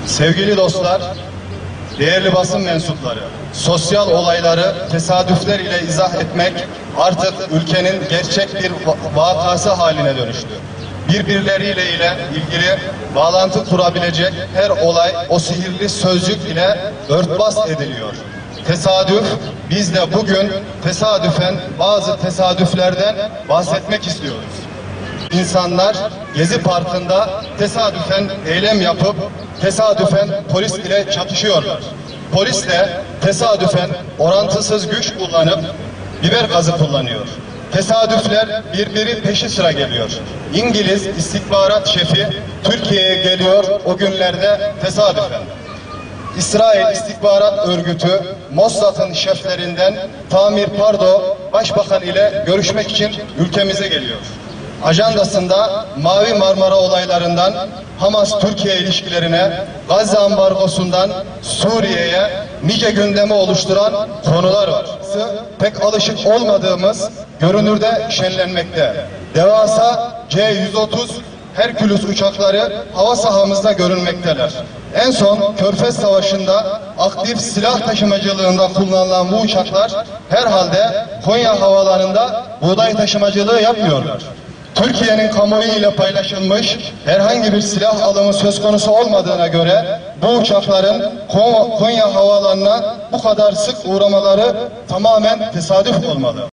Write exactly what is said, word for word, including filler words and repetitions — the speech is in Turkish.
Sevgili dostlar, değerli basın mensupları, sosyal olayları tesadüfler ile izah etmek artık ülkenin gerçek bir vakası haline dönüştü. Birbirleriyle ile ilgili bağlantı kurabilecek her olay o sihirli sözcük ile örtbas ediliyor. Tesadüf, biz de bugün tesadüfen bazı tesadüflerden bahsetmek istiyoruz. İnsanlar Gezi Parkı'nda tesadüfen eylem yapıp tesadüfen polis ile çatışıyorlar. Polis de tesadüfen orantısız güç kullanıp biber gazı kullanıyor. Tesadüfler birbiri peşi sıra geliyor. İngiliz istihbarat şefi Türkiye'ye geliyor o günlerde tesadüfen. İsrail istihbarat örgütü Mossad'ın şeflerinden Tamir Pardo Başbakan ile görüşmek için ülkemize geliyor. Ajandasında Mavi Marmara olaylarından Hamas-Türkiye ilişkilerine, Gazze ambargosundan Suriye'ye nice gündemi oluşturan konular var. Pek alışık olmadığımız görünürde şenlenmekte. Devasa C yüz otuz Herkülüs uçakları hava sahamızda görünmekteler. En son Körfez Savaşı'nda aktif silah taşımacılığında kullanılan bu uçaklar herhalde Konya havalarında buğday taşımacılığı yapmıyorlar. Türkiye'nin kamuoyu ile paylaşılmış herhangi bir silah alımı söz konusu olmadığına göre bu uçakların Konya havalarına bu kadar sık uğramaları tamamen tesadüf olmalı.